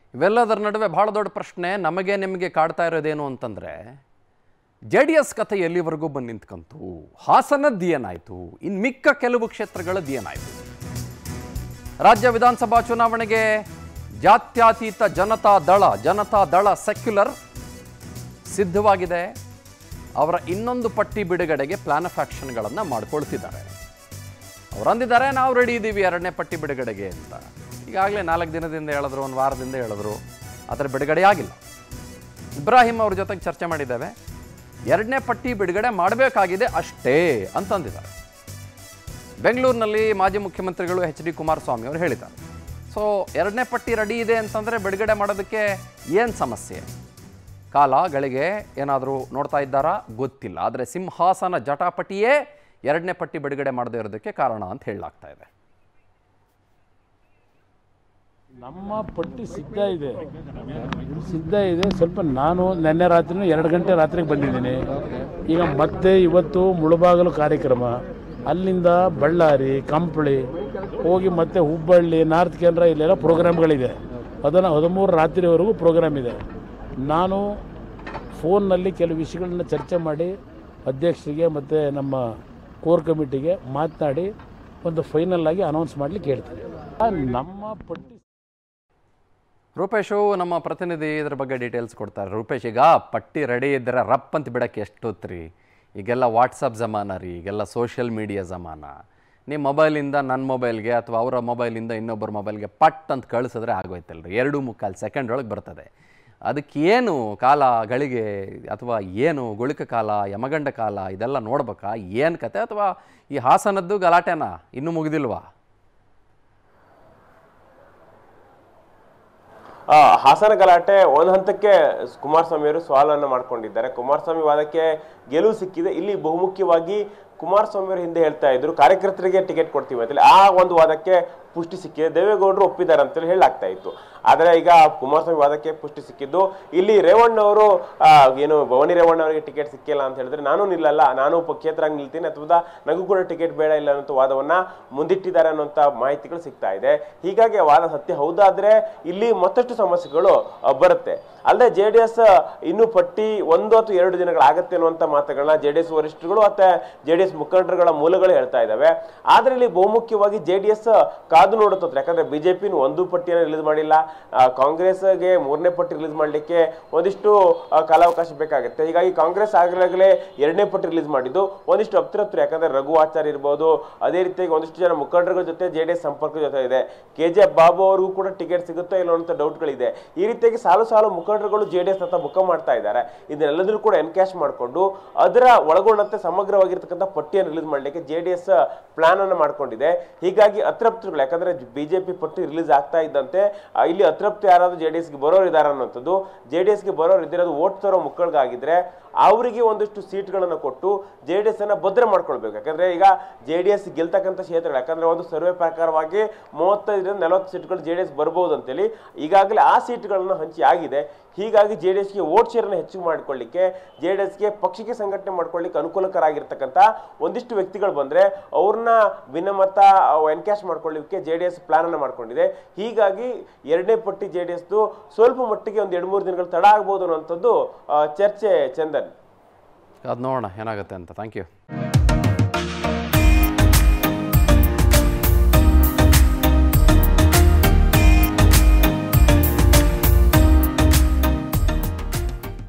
ಇವೆಲ್ಲದರ ನಡುವೆ ಭಾಳ ದೊಡ್ಡ ಪ್ರಶ್ನೆ ನಮಗೆ ನಿಮಗೆ ಕಾಡ್ತಾ ಇರೋದೇನು ಅಂತಂದರೆ JDS ಕಥೆ ಎಲ್ಲಿವರೆಗೂ ಬಂದು ನಿಂತ್ಕಂತು, ಹಾಸನದ್ದು ಏನಾಯಿತು, ಇನ್ನು ಮಿಕ್ಕ ಕೆಲವು ಕ್ಷೇತ್ರಗಳದ್ದು ಏನಾಯಿತು. ರಾಜ್ಯ ವಿಧಾನಸಭಾ ಚುನಾವಣೆಗೆ ಜಾತ್ಯತೀತ ಜನತಾ ದಳ ಸೆಕ್ಯುಲರ್ ಸಿದ್ಧವಾಗಿದೆ. ಅವರ ಇನ್ನೊಂದು ಪಟ್ಟಿ ಬಿಡುಗಡೆಗೆ ಪ್ಲಾನ್ ಆಫ್ ಆ್ಯಕ್ಷನ್ಗಳನ್ನು ಮಾಡ್ಕೊಳ್ತಿದ್ದಾರೆ. ಅವ್ರು ಅಂದಿದ್ದಾರೆ ನಾವು ರೆಡಿ ಇದ್ದೀವಿ 2ನೇ ಪಟ್ಟಿ ಬಿಡುಗಡೆಗೆ ಅಂತ. ಈಗಾಗಲೇ 4 ದಿನದಿಂದ ಹೇಳಿದ್ರು, 1 ವಾರದಿಂದ ಹೇಳಿದ್ರು, ಅದರ ಬಿಡುಗಡೆ ಆಗಿಲ್ಲ. ಇಬ್ರಾಹಿಂ ಅವ್ರ ಜೊತೆಗೆ ಚರ್ಚೆ ಮಾಡಿದ್ದೇವೆ, 2ನೇ ಪಟ್ಟಿ ಬಿಡುಗಡೆ ಮಾಡಬೇಕಾಗಿದೆ ಅಷ್ಟೇ ಅಂತಂದಿದ್ದಾರೆ. ಬೆಂಗಳೂರಿನಲ್ಲಿ ಮಾಜಿ ಮುಖ್ಯಮಂತ್ರಿಗಳು HD ಕುಮಾರಸ್ವಾಮಿ ಅವರು ಹೇಳಿದ್ದಾರೆ. ಸೊ 2ನೇ ಪಟ್ಟಿ ರೆಡಿ ಇದೆ ಅಂತಂದರೆ ಬಿಡುಗಡೆ ಮಾಡೋದಕ್ಕೆ ಏನು ಸಮಸ್ಯೆ, ಕಾಲ ಗಳಿಗೆ ಏನಾದರೂ ನೋಡ್ತಾ ಇದ್ದಾರಾ ಗೊತ್ತಿಲ್ಲ. ಆದರೆ ಸಿಂಹಾಸನ ಜಟಾಪಟಿಯೇ 2ನೇ ಪಟ್ಟಿ ಬಿಡುಗಡೆ ಮಾಡದೇ ಇರೋದಕ್ಕೆ ಕಾರಣ ಅಂತ ಹೇಳಲಾಗ್ತಾ ಇದೆ. ನಮ್ಮ ಪಟ್ಟಿ ಸಿದ್ಧ ಇದೆ. ಸ್ವಲ್ಪ ನಾನು ನಿನ್ನೆ ರಾತ್ರಿ 2 ಗಂಟೆ ರಾತ್ರಿಗೆ ಬಂದಿದ್ದೀನಿ. ಈಗ ಮತ್ತೆ ಇವತ್ತು ಮುಳುಬಾಗಲು ಕಾರ್ಯಕ್ರಮ, ಅಲ್ಲಿಂದ ಬಳ್ಳಾರಿ, ಕಂಪ್ಲಿ ಹೋಗಿ ಮತ್ತೆ ಹುಬ್ಬಳ್ಳಿ, ನಾರ್ತ್ ಕೇಂದ್ರ ಇಲ್ಲೆಲ್ಲ ಪ್ರೋಗ್ರಾಮ್ಗಳಿದೆ. ಅದನ್ನು 13 ರಾತ್ರಿವರೆಗೂ ಪ್ರೋಗ್ರಾಮ್ ಇದೆ. ನಾನು ಫೋನ್ನಲ್ಲಿ ಕೆಲವು ವಿಷಯಗಳನ್ನ ಚರ್ಚೆ ಮಾಡಿ ಅಧ್ಯಕ್ಷರಿಗೆ ಮತ್ತು ನಮ್ಮ ಕೋರ್ ಕಮಿಟಿಗೆ ಮಾತನಾಡಿ ಒಂದು ಫೈನಲ್ ಆಗಿ ಅನೌನ್ಸ್ ಮಾಡಲಿಕ್ಕೆ ಹೇಳ್ತೀನಿ. ನಮ್ಮ ಪಟ್ಟಿ ರೂಪೇಶು ನಮ್ಮ ಪ್ರತಿನಿಧಿ ಇದ್ರ ಬಗ್ಗೆ ಡೀಟೇಲ್ಸ್ ಕೊಡ್ತಾರೆ. ರೂಪೇಶ್, ಈಗ ಪಟ್ಟಿ ರೆಡಿ ಇದ್ದರೆ ರಪ್ ಅಂತ ಬಿಡೋಕ್ಕೆ ಎಷ್ಟೊತ್ರಿ? ಈಗೆಲ್ಲ ವಾಟ್ಸಪ್ ಜಮಾನ ರೀ, ಈಗೆಲ್ಲ ಸೋಷಿಯಲ್ ಮೀಡಿಯಾ ಜಮಾನ. ನಿಮ್ಮ ಮೊಬೈಲಿಂದ ನನ್ನ ಮೊಬೈಲ್ಗೆ ಅಥವಾ ಅವರ ಮೊಬೈಲಿಂದ ಇನ್ನೊಬ್ಬರ ಮೊಬೈಲ್ಗೆ ಪಟ್ ಅಂತ ಕಳಿಸಿದ್ರೆ ಆಗೋಯ್ತಲ್ರಿ, 2-3 ಸೆಕೆಂಡ್ ಒಳಗೆ ಬರ್ತದೆ. ಅದಕ್ಕೇನು ಕಾಲ ಗಳಿಗೆ ಅಥವಾ ಏನು ಗುಳಿಕ ಕಾಲ, ಯಮಗಂಡ ಕಾಲ ಇದೆಲ್ಲ ನೋಡ್ಬೇಕಾ, ಏನು ಕತೆ? ಅಥವಾ ಈ ಹಾಸನದ್ದು ಗಲಾಟೆನಾ ಇನ್ನೂ ಮುಗಿದಿಲ್ವಾ? ಹಾಸನ ಗಲಾಟೆ ಒಂದು ಹಂತಕ್ಕೆ ಕುಮಾರಸ್ವಾಮಿ ಅವರು ಸವಾಲನ್ನು ಮಾಡ್ಕೊಂಡಿದ್ದಾರೆ. ಕುಮಾರಸ್ವಾಮಿ ವಾದಕ್ಕೆ ಗೆಲುವು ಸಿಕ್ಕಿದೆ. ಇಲ್ಲಿ ಬಹುಮುಖ್ಯವಾಗಿ ಕುಮಾರಸ್ವಾಮಿ ಅವರು ಹಿಂದೆ ಹೇಳ್ತಾ ಇದ್ರು ಕಾರ್ಯಕರ್ತರಿಗೆ ಟಿಕೆಟ್ ಕೊಡ್ತೀವಿ ಅಂತೇಳಿ. ಆ ಒಂದು ವಾದಕ್ಕೆ ಪುಷ್ಟಿ ಸಿಕ್ಕಿದೆ. ದೇವೇಗೌಡರು ಒಪ್ಪಿದ್ದಾರೆ ಅಂತೇಳಿ ಹೇಳಲಾಗ್ತಾ ಇತ್ತು. ಆದರೆ ಈಗ ಕುಮಾರಸ್ವಾಮಿ ವಾದಕ್ಕೆ ಪುಷ್ಟಿ ಸಿಕ್ಕಿದ್ದು. ಇಲ್ಲಿ ರೇವಣ್ಣವರು ಏನು ಭವಾನಿ ರೇವಣ್ಣ ಅವರಿಗೆ ಟಿಕೆಟ್ ಸಿಕ್ಕಿಲ್ಲ ಅಂತ ಹೇಳಿದ್ರೆ ನಾನು ನಿಲ್ಲಲ್ಲ, ನಾನು ಕ್ಷೇತ್ರ ನಿಲ್ತೀನಿ ಅಥವಾ ನನಗೂ ಕೂಡ ಟಿಕೆಟ್ ಬೇಡ ಇಲ್ಲ ಅನ್ನೋ ವಾದವನ್ನ ಮುಂದಿಟ್ಟಿದ್ದಾರೆ ಅನ್ನೋಂಥ ಮಾಹಿತಿಗಳು ಸಿಗ್ತಾ ಇದೆ. ಹೀಗಾಗಿ ವಾದ ಸತ್ಯ ಹೌದಾದ್ರೆ ಇಲ್ಲಿ ಮತ್ತಷ್ಟು ಸಮಸ್ಯೆಗಳು ಬರುತ್ತೆ. ಅಲ್ಲದೆ JDS ಇನ್ನೂ ಪಟ್ಟಿ 1 ಅಥವಾ 2 ದಿನಗಳಾಗತ್ತೆ ಅನ್ನುವಂಥ ಮಾತುಗಳನ್ನ JDS ವರಿಷ್ಠರುಗಳು ಮತ್ತೆ JDS ಮುಖಂಡರುಗಳ ಮೂಲಗಳು ಹೇಳ್ತಾ ಇದ್ದಾವೆ. ಆದ್ರೆ ಇಲ್ಲಿ ಬಹುಮುಖ್ಯವಾಗಿ JDS ಕಾದು ನೋಡುತ್ತೆ. ಯಾಕಂದ್ರೆ ಬಿಜೆಪಿ ಒಂದು ಪಟ್ಟಿಯನ್ನು ರಿಲೀಸ್ ಮಾಡಿಲ್ಲ, ಕಾಂಗ್ರೆಸ್ಗೆ 3ನೇ ಪಟ್ಟಿ ರಿಲೀಸ್ ಮಾಡಲಿಕ್ಕೆ ಒಂದಿಷ್ಟು ಕಾಲಾವಕಾಶ ಬೇಕಾಗುತ್ತೆ. ಹೀಗಾಗಿ ಕಾಂಗ್ರೆಸ್ ಆಗಲೇ 2ನೇ ಪಟ್ಟಿ ರಿಲೀಸ್ ಮಾಡಿದ್ದು ಒಂದಿಷ್ಟು ಅಪ್ತೃಪ್ತರು. ಯಾಕಂದ್ರೆ ರಘು ಆಚಾರ್ಯ ಇರ್ಬೋದು, ಅದೇ ರೀತಿಯಾಗಿ ಒಂದಿಷ್ಟು ಜನ ಮುಖಂಡರುಗಳ ಜೊತೆ JDS ಸಂಪರ್ಕ ಜೊತೆ ಇದೆ. KGF ಬಾಬು ಅವ್ರಿಗೂ ಕೂಡ ಟಿಕೆಟ್ ಸಿಗುತ್ತೋ ಇಲ್ಲ ಅನ್ನೋ ಡೌಟ್ಗಳಿದೆ. ಈ ರೀತಿಯಾಗಿ ಸಾಲು ಮುಖಂಡರುಗಳು JDS ಅಂತ ಮುಖ ಮಾಡ್ತಾ ಇದ್ದಾರೆ. ಇದನ್ನೆಲ್ಲದೂ ಕೂಡ ಎನ್ಕ್ಯಾಶ್ ಮಾಡಿಕೊಂಡು ಅದರ ಒಳಗೊಂಡಂತೆ ಸಮಗ್ರವಾಗಿರ್ತಕ್ಕಂಥ ಪಟ್ಟಿಯನ್ನು ರಿಲೀಸ್ ಮಾಡಲಿಕ್ಕೆ JDS ಪ್ಲಾನ್ ಅನ್ನು ಮಾಡ್ಕೊಂಡಿದೆ. ಹೀಗಾಗಿ ಅತೃಪ್ತರುಗಳು, ಯಾಕಂದ್ರೆ ಬಿಜೆಪಿ ಪಟ್ಟಿ ರಿಲೀಸ್ ಆಗ್ತಾ ಇದ್ದಂತೆ ಇಲ್ಲಿ ಅತೃಪ್ತಿ ಯಾರಾದ್ರೂ JDSಗೆ ಬರೋರು ಇದ್ದಾರೆ ಅನ್ನೋಂಥದ್ದು. JDSಗೆ ಬರೋರು ಇದ್ದಿರೋದು ವೋಟ್ ತರೋ ಮಕ್ಕಳಿಗಾಗಿದ್ರೆ ಅವರಿಗೆ ಒಂದಿಷ್ಟು ಸೀಟ್ಗಳನ್ನು ಕೊಟ್ಟು JDS ಅನ್ನ ಭದ್ರ ಮಾಡ್ಕೊಳ್ಬೇಕು. ಯಾಕಂದ್ರೆ ಈಗ JDS ಗೆಲ್ತಕ್ಕಂಥ ಕ್ಷೇತ್ರಗಳು, ಯಾಕಂದ್ರೆ ಒಂದು ಸರ್ವೆ ಪ್ರಕಾರವಾಗಿ 35-40 ಸೀಟ್ಗಳು JDS ಬರ್ಬೋದು ಅಂತೇಳಿ ಈಗಾಗಲೇ ಆ ಸೀಟ್ಗಳನ್ನು ಹಂಚಿ ಆಗಿದೆ. ಹೀಗಾಗಿ JDSಗೆ ವೋಟ್ ಶೇರ್ ಅನ್ನು ಹೆಚ್ಚು ಮಾಡಿಕೊಳ್ಳಿಕ್ಕೆ, JDSಗೆ ಪಕ್ಷಕ್ಕೆ ಸಂಘಟನೆ ಮಾಡ್ಕೊಳ್ಳಿಕ್ಕೆ ಅನುಕೂಲಕರಾಗಿರ್ತಕ್ಕಂಥ ಒಂದಿಷ್ಟು ವ್ಯಕ್ತಿಗಳು ಬಂದ್ರೆ ಅವ್ರನ್ನ ಭಿನ್ನಮತ ಎನ್ಕ್ಯಾಶ್ ಮಾಡ್ಕೊಳ್ಳಿಕ್ಕೆ JDS ಪ್ಲಾನ್ ಅನ್ನು ಮಾಡ್ಕೊಂಡಿದೆ. ಹೀಗಾಗಿ 2ನೇ ಪಟ್ಟಿ JDSದು ಸ್ವಲ್ಪ ಮಟ್ಟಿಗೆ ಒಂದು 2-3 ದಿನಗಳು ತಡ ಆಗ್ಬೋದು ಅನ್ನೋಂಥದ್ದು ಚರ್ಚೆ. ಚಂದನ್, ಅದು ನೋಡೋಣ ಏನಾಗುತ್ತೆ ಅಂತ. Thank you.